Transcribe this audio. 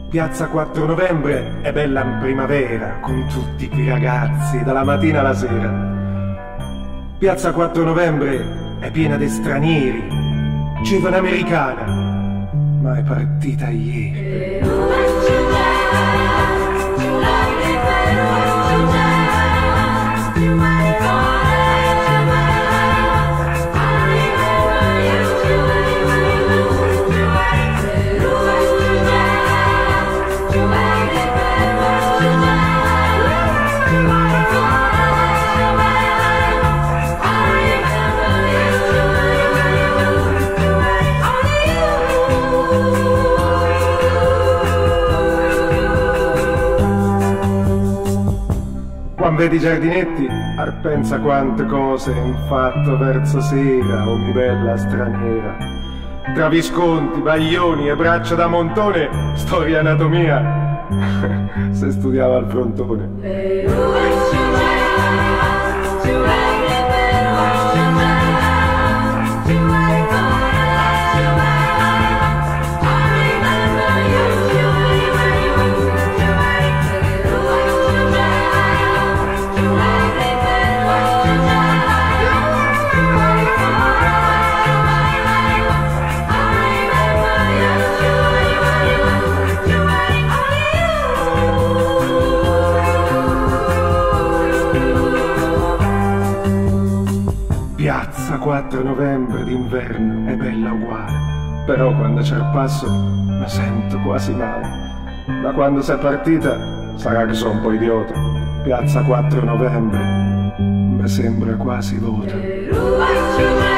Piazza 4 Novembre è bella in primavera, con tutti quei ragazzi, dalla mattina alla sera. Piazza 4 Novembre è piena di stranieri, c'è un'americana, ma è partita ieri. Quando vedi i giardinetti, pensa quante cose han fatto verso sera, oh mi bella straniera. Tra Visconti, Baglioni e braccia da montone, storia e anatomia, se studiava al frontone. Piazza 4 Novembre d'inverno è bella uguale, però quando c'è il passo mi sento quasi male. Da quando sei partita, sarà che sono un po' idiota, Piazza 4 Novembre mi sembra quasi vuota.